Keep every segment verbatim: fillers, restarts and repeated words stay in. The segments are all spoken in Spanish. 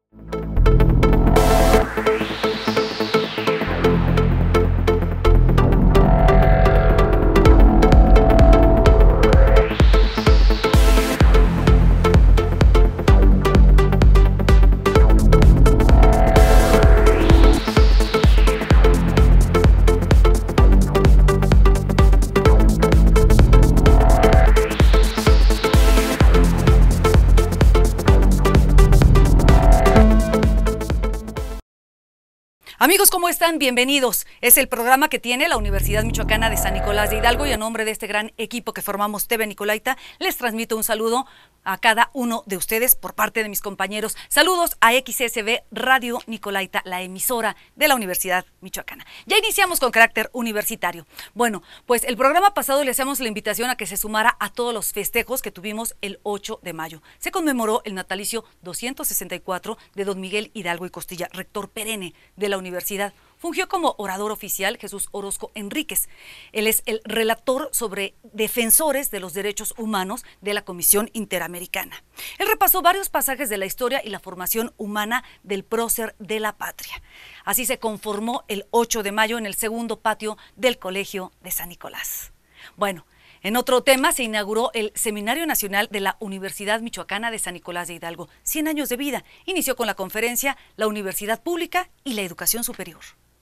Amigos, ¿cómo están? Bienvenidos. Es el programa que tiene la Universidad Michoacana de San Nicolás de Hidalgo y a nombre de este gran equipo que formamos T V Nicolaita, les transmito un saludo a cada uno de ustedes por parte de mis compañeros. Saludos a X S B Radio Nicolaita, la emisora de la Universidad Michoacana. Ya iniciamos con carácter universitario. Bueno, pues el programa pasado le hacemos la invitación a que se sumara a todos los festejos que tuvimos el ocho de mayo. Se conmemoró el natalicio doscientos sesenta y cuatro de don Miguel Hidalgo y Costilla, rector perenne de la universidad. Fungió como orador oficial Jesús Orozco Enríquez. Él es el relator sobre defensores de los derechos humanos de la Comisión Interamericana. Él repasó varios pasajes de la historia y la formación humana del prócer de la patria. Así se conformó el ocho de mayo en el segundo patio del Colegio de San Nicolás. Bueno, en otro tema se inauguró el Seminario Nacional de la Universidad Michoacana de San Nicolás de Hidalgo, cien años de vida. Inició con la conferencia La Universidad Pública y la Educación Superior.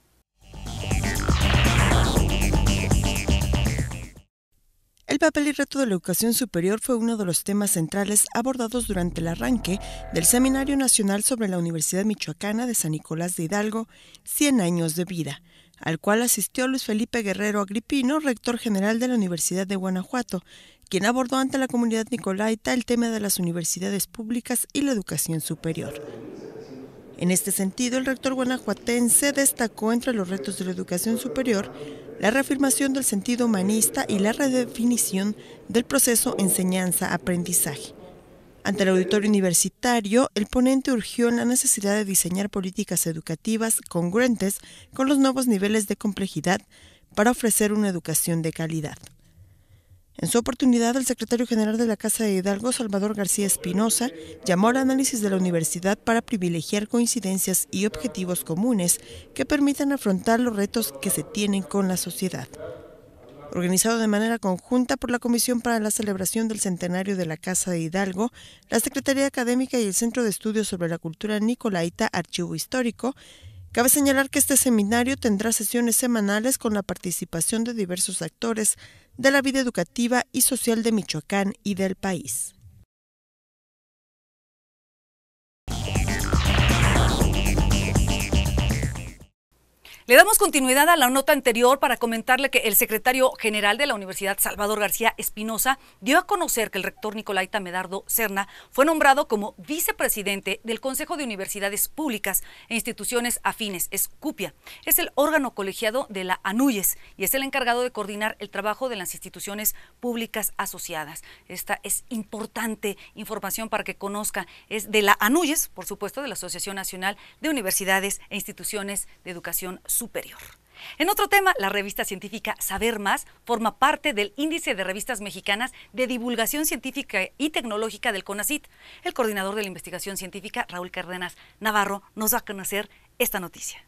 El papel y reto de la educación superior fue uno de los temas centrales abordados durante el arranque del Seminario Nacional sobre la Universidad Michoacana de San Nicolás de Hidalgo, cien años de vida, al cual asistió Luis Felipe Guerrero Agripino, rector general de la Universidad de Guanajuato, quien abordó ante la comunidad nicolaita el tema de las universidades públicas y la educación superior. En este sentido, el rector guanajuatense destacó entre los retos de la educación superior la reafirmación del sentido humanista y la redefinición del proceso enseñanza-aprendizaje. Ante el auditorio universitario, el ponente urgió en la necesidad de diseñar políticas educativas congruentes con los nuevos niveles de complejidad para ofrecer una educación de calidad. En su oportunidad, el secretario general de la Casa de Hidalgo, Salvador García Espinosa, llamó al análisis de la universidad para privilegiar coincidencias y objetivos comunes que permitan afrontar los retos que se tienen con la sociedad. Organizado de manera conjunta por la Comisión para la Celebración del Centenario de la Casa de Hidalgo, la Secretaría Académica y el Centro de Estudios sobre la Cultura Nicolaita, Archivo Histórico, cabe señalar que este seminario tendrá sesiones semanales con la participación de diversos actores de la vida educativa y social de Michoacán y del país. Le damos continuidad a la nota anterior para comentarle que el secretario general de la Universidad, Salvador García Espinosa, dio a conocer que el rector nicolaita Medardo Serna fue nombrado como vicepresidente del Consejo de Universidades Públicas e Instituciones Afines, es CUPIA. Es el órgano colegiado de la ANUYES y es el encargado de coordinar el trabajo de las instituciones públicas asociadas. Esta es importante información para que conozca. Es de la ANUYES, por supuesto, de la Asociación Nacional de Universidades e Instituciones de Educación Superior. En otro tema, la revista científica Saber Más forma parte del Índice de Revistas Mexicanas de Divulgación Científica y Tecnológica del CONACYT. El coordinador de la investigación científica, Raúl Cárdenas Navarro, nos da a conocer esta noticia.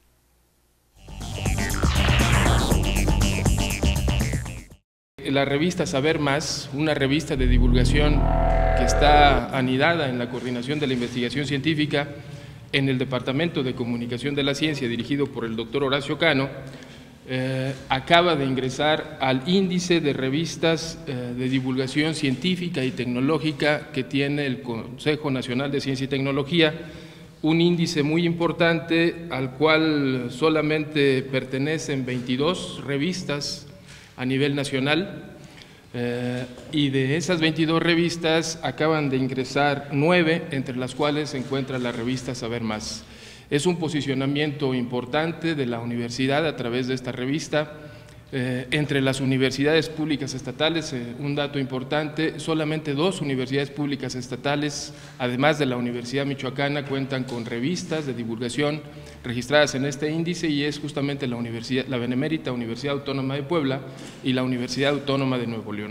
La revista Saber Más, una revista de divulgación que está anidada en la coordinación de la investigación científica en el Departamento de Comunicación de la Ciencia, dirigido por el doctor Horacio Cano, eh, acaba de ingresar al índice de revistas eh, de divulgación científica y tecnológica que tiene el Consejo Nacional de Ciencia y Tecnología, un índice muy importante al cual solamente pertenecen veintidós revistas a nivel nacional. Eh, y de esas veintidós revistas acaban de ingresar nueve, entre las cuales se encuentra la revista Saber Más. Es un posicionamiento importante de la universidad a través de esta revista. Eh, entre las universidades públicas estatales, eh, un dato importante, solamente dos universidades públicas estatales, además de la Universidad Michoacana, cuentan con revistas de divulgación registradas en este índice, y es justamente la, universidad, la Benemérita Universidad Autónoma de Puebla y la Universidad Autónoma de Nuevo León.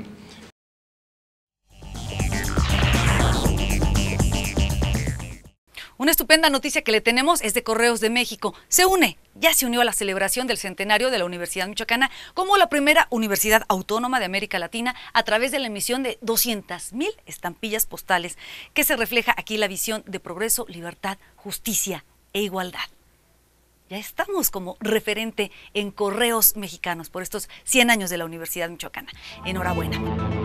Una estupenda noticia que le tenemos es de Correos de México. Se une, ya se unió a la celebración del centenario de la Universidad Michoacana como la primera universidad autónoma de América Latina a través de la emisión de doscientas mil estampillas postales, que se refleja aquí la visión de progreso, libertad, justicia e igualdad. Ya estamos como referente en Correos Mexicanos por estos cien años de la Universidad Michoacana. Enhorabuena.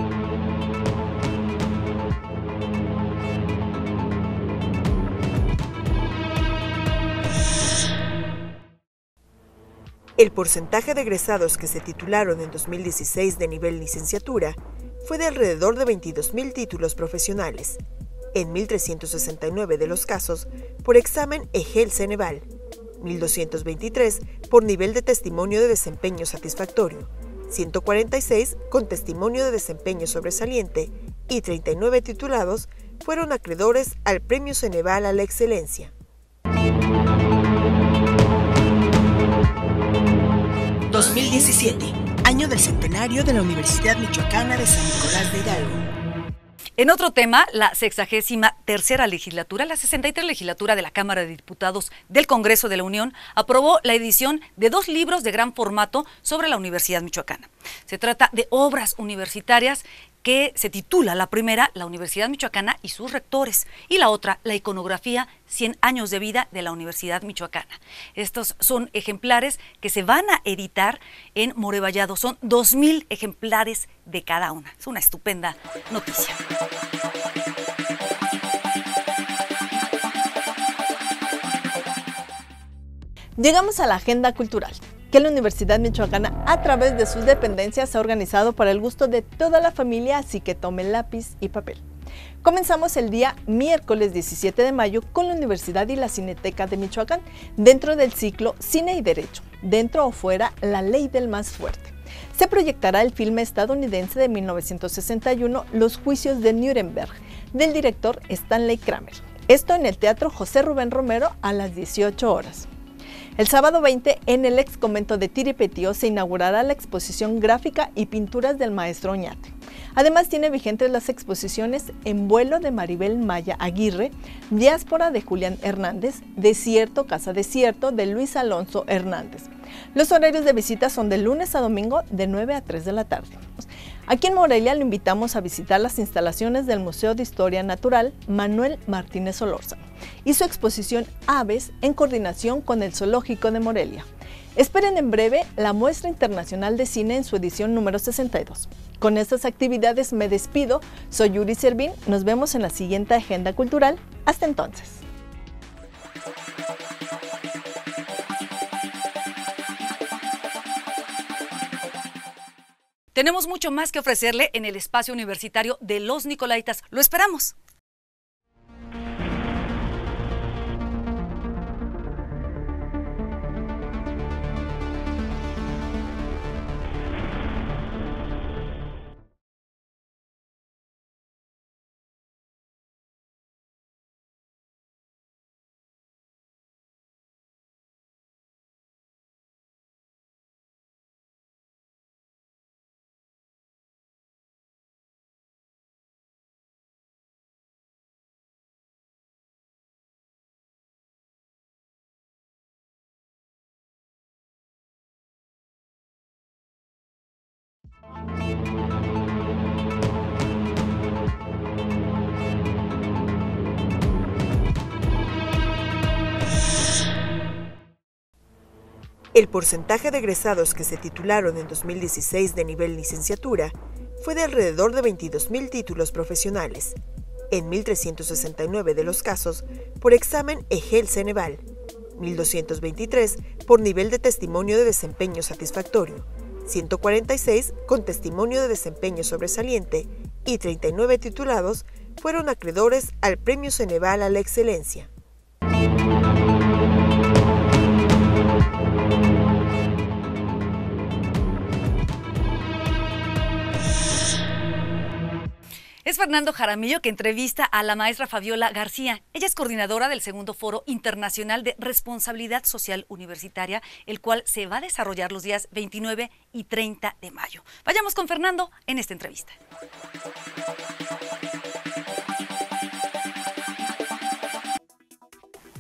El porcentaje de egresados que se titularon en dos mil dieciséis de nivel licenciatura fue de alrededor de veintidós mil títulos profesionales, en mil trescientos sesenta y nueve de los casos por examen EGEL-Ceneval, mil doscientos veintitrés por nivel de testimonio de desempeño satisfactorio, ciento cuarenta y seis con testimonio de desempeño sobresaliente y treinta y nueve titulados fueron acreedores al Premio Ceneval a la Excelencia. dos mil diecisiete, año del centenario de la Universidad Michoacana de San Nicolás de Hidalgo. En otro tema, la sexagésima tercera legislatura, la sesenta y tres legislatura de la Cámara de Diputados del Congreso de la Unión, aprobó la edición de dos libros de gran formato sobre la Universidad Michoacana. Se trata de obras universitarias que se titula la primera, La Universidad Michoacana y sus rectores, y la otra, La iconografía, cien años de vida de la Universidad Michoacana. Estos son ejemplares que se van a editar en Morevallado, son dos mil ejemplares de cada una. Es una estupenda noticia. Llegamos a la agenda cultural, que la Universidad Michoacana a través de sus dependencias ha organizado para el gusto de toda la familia, así que tomen lápiz y papel. Comenzamos el día miércoles diecisiete de mayo con la Universidad y la Cineteca de Michoacán, dentro del ciclo Cine y Derecho, dentro o fuera la ley del más fuerte. Se proyectará el filme estadounidense de mil novecientos sesenta y uno, Los juicios de Nuremberg, del director Stanley Kramer. Esto en el Teatro José Rubén Romero a las dieciocho horas. El sábado veinte, en el ex convento de Tiripetío se inaugurará la exposición gráfica y pinturas del maestro Oñate. Además, tiene vigentes las exposiciones En vuelo de Maribel Maya Aguirre, Diáspora de Julián Hernández, Desierto, Casa Desierto de Luis Alonso Hernández. Los horarios de visita son de lunes a domingo de nueve a tres de la tarde. Aquí en Morelia lo invitamos a visitar las instalaciones del Museo de Historia Natural Manuel Martínez Solórzano y su exposición Aves en coordinación con el Zoológico de Morelia. Esperen en breve la Muestra Internacional de Cine en su edición número sesenta y dos. Con estas actividades me despido, soy Yuri Servín, nos vemos en la siguiente agenda cultural. Hasta entonces. Tenemos mucho más que ofrecerle en el espacio universitario de los Nicolaitas. ¡Lo esperamos! El porcentaje de egresados que se titularon en dos mil dieciséis de nivel licenciatura fue de alrededor de veintidós mil títulos profesionales, en mil trescientos sesenta y nueve de los casos por examen EGEL-Ceneval, mil doscientos veintitrés por nivel de testimonio de desempeño satisfactorio, ciento cuarenta y seis con testimonio de desempeño sobresaliente y treinta y nueve titulados fueron acreedores al Premio Ceneval a la Excelencia. Es Fernando Jaramillo que entrevista a la maestra Fabiola García. Ella es coordinadora del segundo Foro Internacional de Responsabilidad Social Universitaria, el cual se va a desarrollar los días veintinueve y treinta de mayo. Vayamos con Fernando en esta entrevista.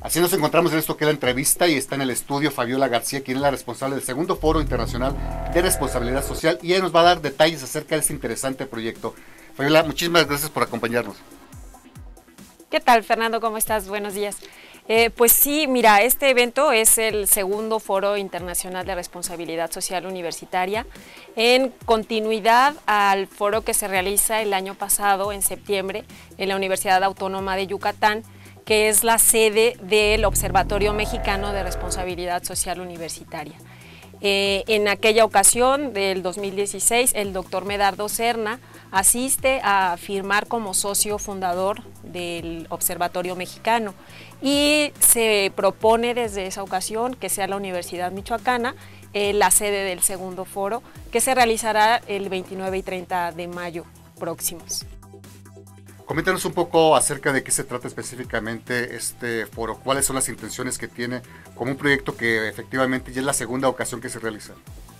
Así nos encontramos en esto que es la entrevista y está en el estudio Fabiola García, quien es la responsable del segundo Foro Internacional de Responsabilidad Social, y ella nos va a dar detalles acerca de este interesante proyecto. Fabiola, muchísimas gracias por acompañarnos. ¿Qué tal, Fernando? ¿Cómo estás? Buenos días. Eh, pues sí, mira, este evento es el segundo Foro Internacional de Responsabilidad Social Universitaria, en continuidad al foro que se realiza el año pasado, en septiembre, en la Universidad Autónoma de Yucatán, que es la sede del Observatorio Mexicano de Responsabilidad Social Universitaria. Eh, en aquella ocasión, del dos mil dieciséis, el doctor Medardo Serna asiste a firmar como socio fundador del Observatorio Mexicano y se propone desde esa ocasión que sea la Universidad Michoacana eh, la sede del segundo foro, que se realizará el veintinueve y treinta de mayo próximos. Coméntanos un poco acerca de qué se trata específicamente este foro, cuáles son las intenciones que tiene como un proyecto que efectivamente ya es la segunda ocasión que se realiza.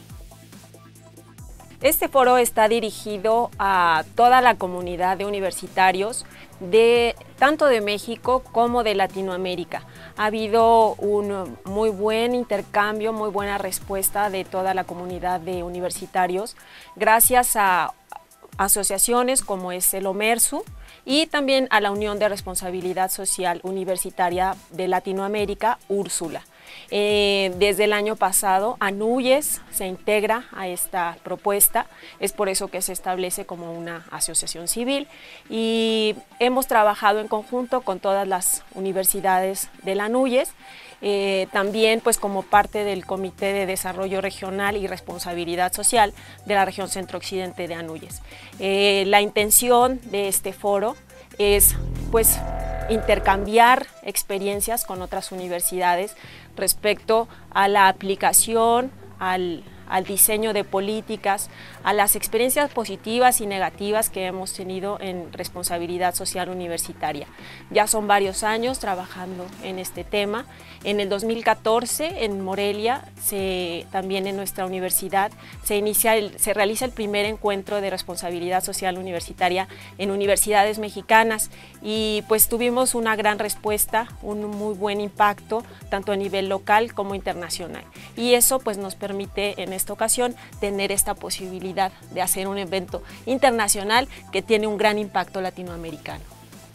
Este foro está dirigido a toda la comunidad de universitarios, de, tanto de México como de Latinoamérica. Ha habido un muy buen intercambio, muy buena respuesta de toda la comunidad de universitarios, gracias a asociaciones como es el OMERSU, y también a la Unión de Responsabilidad Social Universitaria de Latinoamérica, Úrsula. Eh, desde el año pasado, ANUYES se integra a esta propuesta, es por eso que se establece como una asociación civil, y hemos trabajado en conjunto con todas las universidades de la ANUYES, eh, también pues como parte del Comité de Desarrollo Regional y Responsabilidad Social de la región centro-occidente de ANUYES. Eh, la intención de este foro es pues intercambiar experiencias con otras universidades respecto a la aplicación, al, al diseño de políticas, a las experiencias positivas y negativas que hemos tenido en responsabilidad social universitaria. Ya son varios años trabajando en este tema. En el dos mil catorce, en Morelia, se, también en nuestra universidad, se, inicia el, se realiza el primer encuentro de responsabilidad social universitaria en universidades mexicanas, y pues tuvimos una gran respuesta, un muy buen impacto, tanto a nivel local como internacional. Y eso pues nos permite en esta ocasión tener esta posibilidad de hacer un evento internacional que tiene un gran impacto latinoamericano.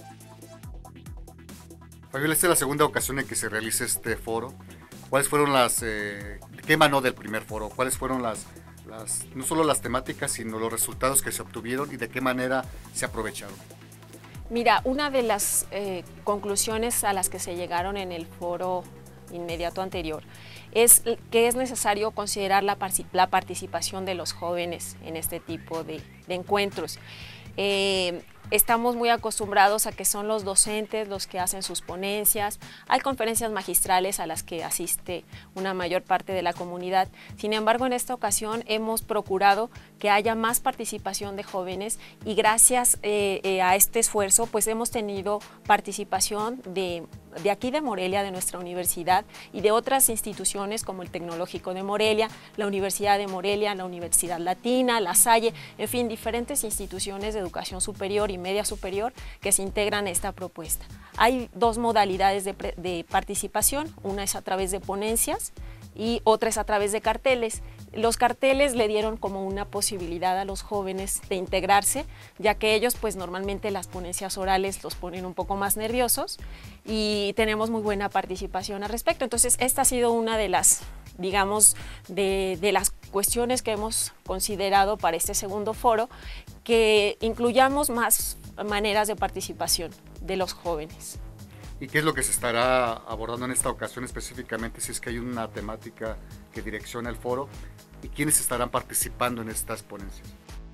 Fabiola, esta es la segunda ocasión en que se realiza este foro. ¿Cuáles fueron las, eh, qué emanó del primer foro? ¿Cuáles fueron las, las, no solo las temáticas, sino los resultados que se obtuvieron y de qué manera se aprovecharon? Mira, una de las eh, conclusiones a las que se llegaron en el foro inmediato anterior es que es necesario considerar la, la participación de los jóvenes en este tipo de, de encuentros. Eh, Estamos muy acostumbrados a que son los docentes los que hacen sus ponencias, hay conferencias magistrales a las que asiste una mayor parte de la comunidad. Sin embargo, en esta ocasión hemos procurado que haya más participación de jóvenes, y gracias eh, eh, a este esfuerzo pues hemos tenido participación de, de aquí de Morelia, de nuestra universidad, y de otras instituciones como el Tecnológico de Morelia, la Universidad de Morelia, la Universidad Latina, la Salle, en fin, diferentes instituciones de educación superior y media superior que se integran a esta propuesta. Hay dos modalidades de, de participación, una es a través de ponencias y otra es a través de carteles. Los carteles le dieron como una posibilidad a los jóvenes de integrarse, ya que ellos pues normalmente las ponencias orales los ponen un poco más nerviosos, y tenemos muy buena participación al respecto. Entonces esta ha sido una de las, digamos, de, de las cuestiones que hemos considerado para este segundo foro, que incluyamos más maneras de participación de los jóvenes. ¿Y qué es lo que se estará abordando en esta ocasión específicamente, si es que hay una temática que direcciona el foro? ¿Y quiénes estarán participando en estas ponencias?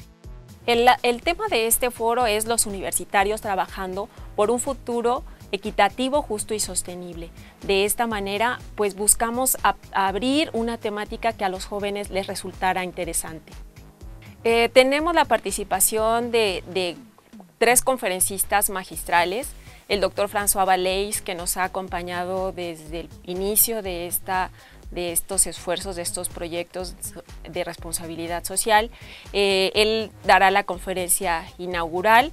El, el tema de este foro es los universitarios trabajando por un futuro equitativo, justo y sostenible. De esta manera, pues buscamos a, a abrir una temática que a los jóvenes les resultara interesante. Eh, tenemos la participación de, de tres conferencistas magistrales, el doctor François Valeix, que nos ha acompañado desde el inicio de esta de estos esfuerzos, de estos proyectos de responsabilidad social. Eh, él dará la conferencia inaugural.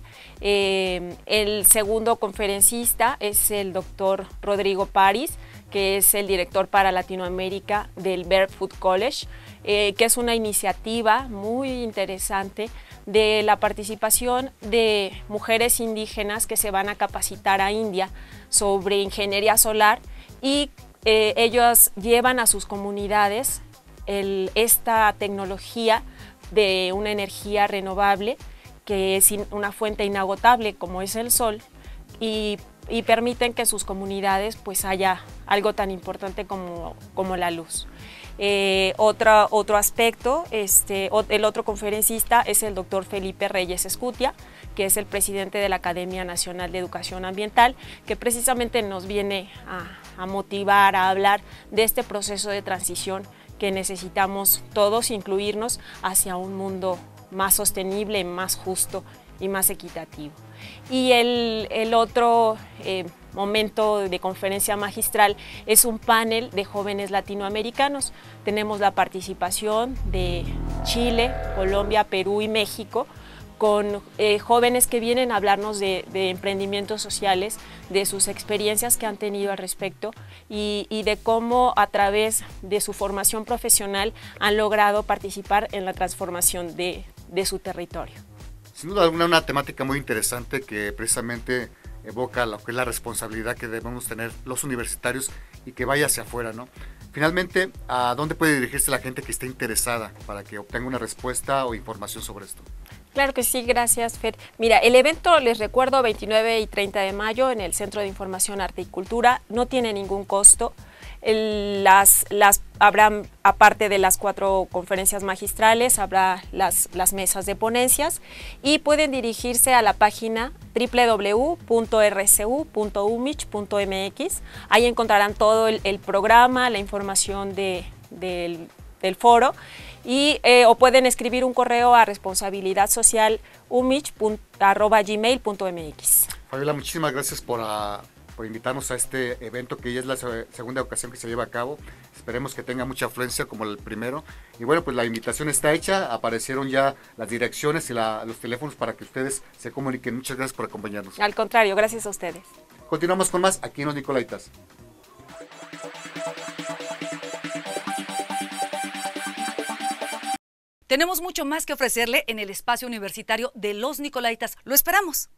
Eh, el segundo conferencista es el doctor Rodrigo París, que es el director para Latinoamérica del Barefoot College, eh, que es una iniciativa muy interesante de la participación de mujeres indígenas que se van a capacitar a India sobre ingeniería solar y Eh, ellos llevan a sus comunidades el, esta tecnología de una energía renovable que es in, una fuente inagotable como es el sol y, y permiten que en sus comunidades pues haya algo tan importante como, como la luz. Eh, otra, otro aspecto, este, el otro conferencista es el doctor Felipe Reyes Escutia, que es el presidente de la Academia Nacional de Educación Ambiental, que precisamente nos viene a, a motivar, a hablar de este proceso de transición que necesitamos todos incluirnos hacia un mundo más sostenible, más justo y más equitativo. Y el, el otro eh, momento de conferencia magistral es un panel de jóvenes latinoamericanos. Tenemos la participación de Chile, Colombia, Perú y México, con eh, jóvenes que vienen a hablarnos de, de emprendimientos sociales, de sus experiencias que han tenido al respecto y, y de cómo a través de su formación profesional han logrado participar en la transformación de, de su territorio. Sin duda alguna, una temática muy interesante que precisamente evoca lo que es la responsabilidad que debemos tener los universitarios y que vaya hacia afuera, ¿no? Finalmente, ¿a dónde puede dirigirse la gente que esté interesada para que obtenga una respuesta o información sobre esto? Claro que sí, gracias, Fer. Mira, el evento, les recuerdo, veintinueve y treinta de mayo en el Centro de Información, Arte y Cultura, no tiene ningún costo. El, las, las, habrá, aparte de las cuatro conferencias magistrales, habrá las, las mesas de ponencias y pueden dirigirse a la página doble u doble u doble u punto r c u punto u m i c punto m x. Ahí encontrarán todo el, el programa, la información de, del, del foro y eh, o pueden escribir un correo a responsabilidad social umich arroba gmail punto m x. Fabiola, muchísimas gracias por, uh, por invitarnos a este evento que ya es la segunda ocasión que se lleva a cabo. Esperemos que tenga mucha afluencia como el primero. Y bueno, pues la invitación está hecha, aparecieron ya las direcciones y la, los teléfonos para que ustedes se comuniquen. Muchas gracias por acompañarnos. Al contrario, gracias a ustedes. Continuamos con más aquí en Los Nicolaitas. Tenemos mucho más que ofrecerle en el espacio universitario de Los Nicolaitas. ¡Lo esperamos!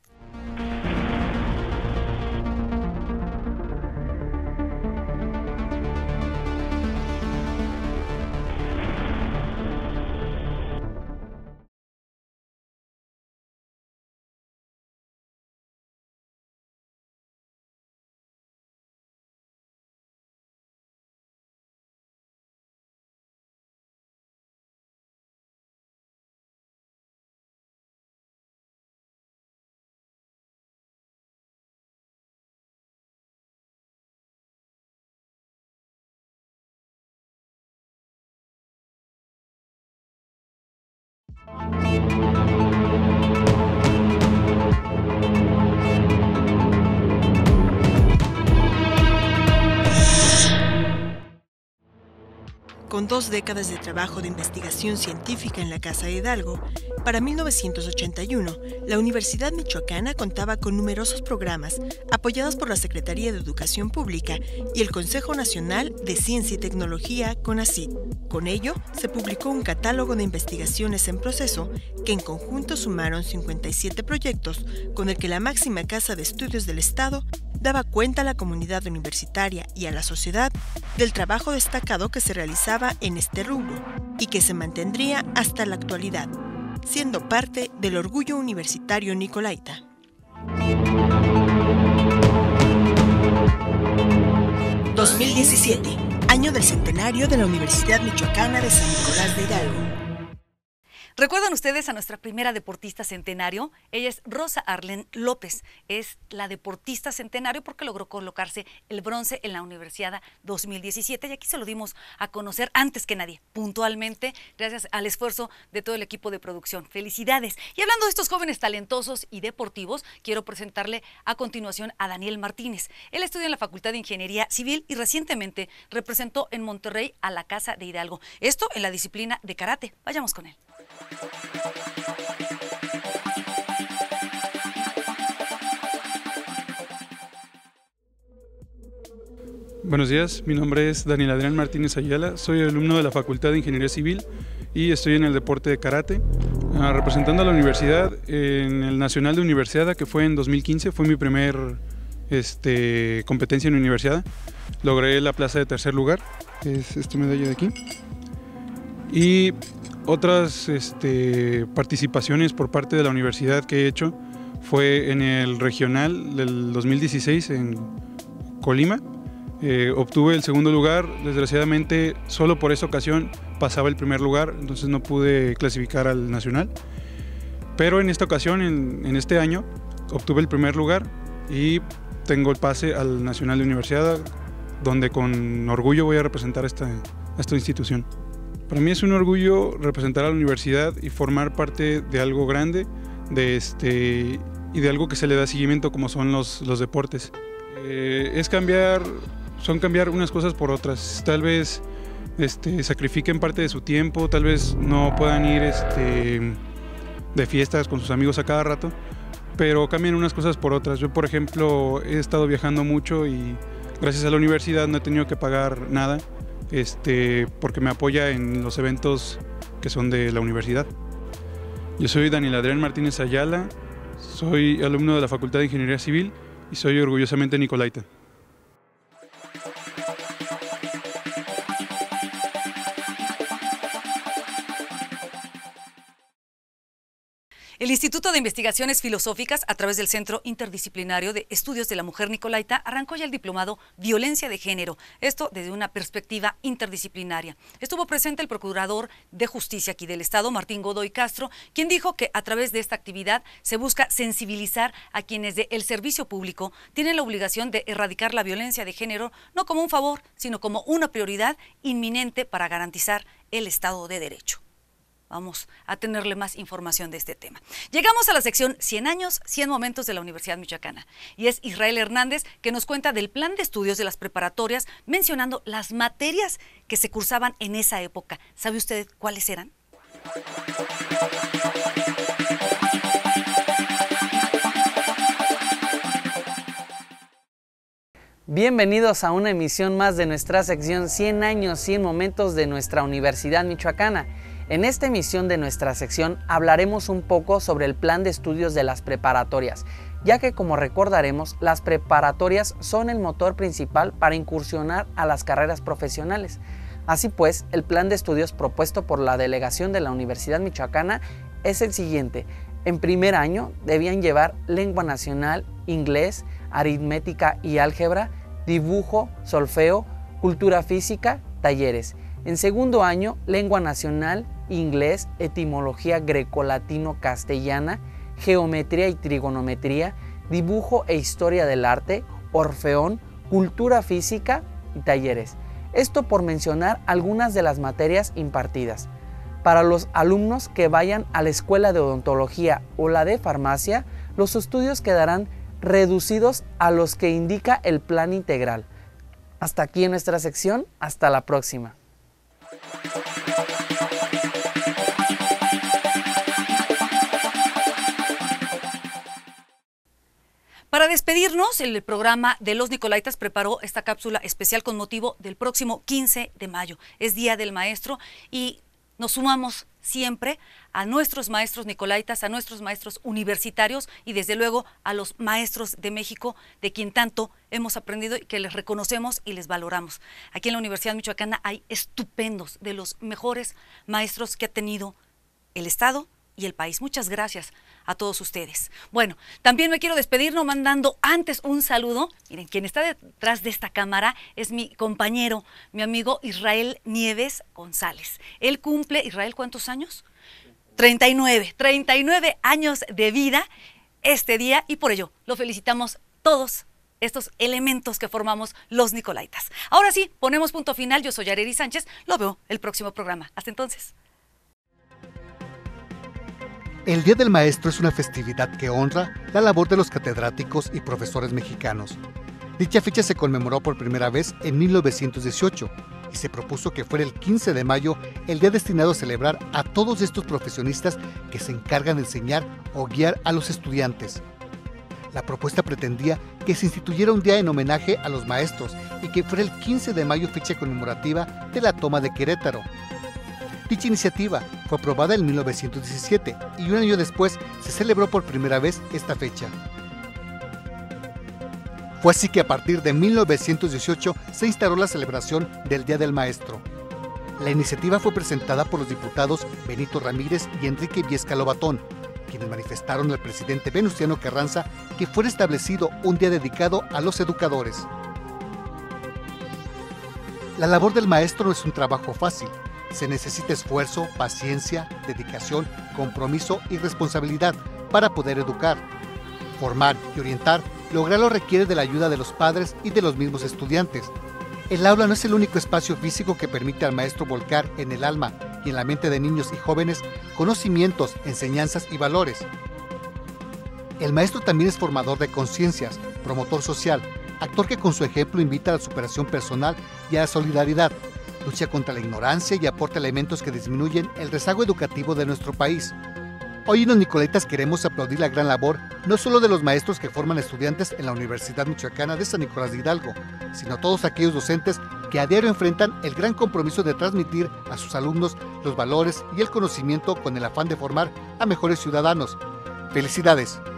Con dos décadas de trabajo de investigación científica en la Casa de Hidalgo, para mil novecientos ochenta y uno, la Universidad Michoacana contaba con numerosos programas apoyados por la Secretaría de Educación Pública y el Consejo Nacional de Ciencia y Tecnología, CONACYT. Con ello, se publicó un catálogo de investigaciones en proceso que en conjunto sumaron cincuenta y siete proyectos, con el que la máxima casa de estudios del Estado daba cuenta a la comunidad universitaria y a la sociedad del trabajo destacado que se realizaba en este rubro y que se mantendría hasta la actualidad, siendo parte del orgullo universitario nicolaita. dos mil diecisiete, año del centenario de la Universidad Michoacana de San Nicolás de Hidalgo. ¿Recuerdan ustedes a nuestra primera deportista centenario? Ella es Rosa Arlen López. Es la deportista centenario porque logró colocarse el bronce en la Universiada dos mil diecisiete y aquí se lo dimos a conocer antes que nadie, puntualmente, gracias al esfuerzo de todo el equipo de producción. Felicidades. Y hablando de estos jóvenes talentosos y deportivos, quiero presentarle a continuación a Daniel Martínez. Él estudia en la Facultad de Ingeniería Civil y recientemente representó en Monterrey a la Casa de Hidalgo. Esto en la disciplina de karate. Vayamos con él. Buenos días, mi nombre es Daniel Adrián Martínez Ayala, soy alumno de la Facultad de Ingeniería Civil y estoy en el deporte de karate, uh, representando a la universidad en el Nacional de Universidad, que fue en dos mil quince, fue mi primer este, competencia en universidad. Logré la plaza de tercer lugar, que es esta medalla de aquí, y otras este, participaciones por parte de la universidad que he hecho fue en el regional del dos mil dieciséis en Colima. Eh, obtuve el segundo lugar, desgraciadamente solo por esa ocasión pasaba el primer lugar, entonces no pude clasificar al nacional, pero en esta ocasión, en, en este año, obtuve el primer lugar y tengo el pase al nacional de universidad, donde con orgullo voy a representar esta, a esta institución. Para mí es un orgullo representar a la universidad y formar parte de algo grande de este, y de algo que se le da seguimiento como son los, los deportes. Eh, es cambiar, son cambiar unas cosas por otras. Tal vez este, sacrifiquen parte de su tiempo, tal vez no puedan ir este, de fiestas con sus amigos a cada rato, pero cambian unas cosas por otras. Yo, por ejemplo, he estado viajando mucho y gracias a la universidad no he tenido que pagar nada. Este, porque me apoya en los eventos que son de la universidad. Yo soy Daniel Adrián Martínez Ayala, soy alumno de la Facultad de Ingeniería Civil y soy orgullosamente nicolaita. El Instituto de Investigaciones Filosóficas, a través del Centro Interdisciplinario de Estudios de la Mujer Nicolaita, arrancó ya el diplomado Violencia de Género, esto desde una perspectiva interdisciplinaria. Estuvo presente el Procurador de Justicia aquí del Estado, Martín Godoy Castro, quien dijo que a través de esta actividad se busca sensibilizar a quienes del servicio público tienen la obligación de erradicar la violencia de género, no como un favor, sino como una prioridad inminente para garantizar el Estado de Derecho. Vamos a tenerle más información de este tema. Llegamos a la sección cien años, cien momentos de la Universidad Michoacana. Y es Israel Hernández que nos cuenta del plan de estudios de las preparatorias, mencionando las materias que se cursaban en esa época. ¿Sabe usted cuáles eran? Bienvenidos a una emisión más de nuestra sección cien años, cien momentos de nuestra Universidad Michoacana. En esta emisión de nuestra sección hablaremos un poco sobre el plan de estudios de las preparatorias, ya que como recordaremos, las preparatorias son el motor principal para incursionar a las carreras profesionales. Así pues, el plan de estudios propuesto por la delegación de la Universidad Michoacana es el siguiente. En primer año debían llevar lengua nacional, inglés, aritmética y álgebra, dibujo, solfeo, cultura física, talleres. En segundo año, lengua nacional, inglés, etimología grecolatino-castellana, geometría y trigonometría, dibujo e historia del arte, orfeón, cultura física y talleres. Esto por mencionar algunas de las materias impartidas. Para los alumnos que vayan a la escuela de odontología o la de farmacia, los estudios quedarán reducidos a los que indica el plan integral. Hasta aquí en nuestra sección, hasta la próxima. Para despedirnos, el programa de los Nicolaitas preparó esta cápsula especial con motivo del próximo quince de mayo. Es Día del Maestro y nos sumamos siempre a nuestros maestros nicolaitas, a nuestros maestros universitarios y desde luego a los maestros de México, de quien tanto hemos aprendido y que les reconocemos y les valoramos. Aquí en la Universidad Michoacana hay estupendos, de los mejores maestros que ha tenido el Estado y el país. Muchas gracias a todos ustedes. Bueno, también me quiero despedir no mandando antes un saludo. Miren, quien está detrás de esta cámara es mi compañero, mi amigo Israel Nieves González. Él cumple, Israel, ¿cuántos años? treinta y nueve, treinta y nueve años de vida este día y por ello lo felicitamos todos estos elementos que formamos los Nicolaitas. Ahora sí, ponemos punto final. Yo soy Arely Sánchez. Lo veo el próximo programa. Hasta entonces. El Día del Maestro es una festividad que honra la labor de los catedráticos y profesores mexicanos. Dicha fecha se conmemoró por primera vez en mil novecientos dieciocho y se propuso que fuera el quince de mayo el día destinado a celebrar a todos estos profesionistas que se encargan de enseñar o guiar a los estudiantes. La propuesta pretendía que se instituyera un día en homenaje a los maestros y que fuera el quince de mayo fecha conmemorativa de la toma de Querétaro. Dicha iniciativa fue aprobada en mil novecientos diecisiete y un año después se celebró por primera vez esta fecha. Fue así que a partir de mil novecientos dieciocho se instauró la celebración del Día del Maestro. La iniciativa fue presentada por los diputados Benito Ramírez y Enrique Viesca Lobatón, quienes manifestaron al presidente Venustiano Carranza que fuera establecido un día dedicado a los educadores. La labor del maestro no es un trabajo fácil. Se necesita esfuerzo, paciencia, dedicación, compromiso y responsabilidad para poder educar. Formar y orientar, lograrlo requiere de la ayuda de los padres y de los mismos estudiantes. El aula no es el único espacio físico que permite al maestro volcar en el alma y en la mente de niños y jóvenes conocimientos, enseñanzas y valores. El maestro también es formador de conciencias, promotor social, actor que con su ejemplo invita a la superación personal y a la solidaridad, lucha contra la ignorancia y aporta elementos que disminuyen el rezago educativo de nuestro país. Hoy en los Nicolaitas queremos aplaudir la gran labor no solo de los maestros que forman estudiantes en la Universidad Michoacana de San Nicolás de Hidalgo, sino todos aquellos docentes que a diario enfrentan el gran compromiso de transmitir a sus alumnos los valores y el conocimiento con el afán de formar a mejores ciudadanos. ¡Felicidades!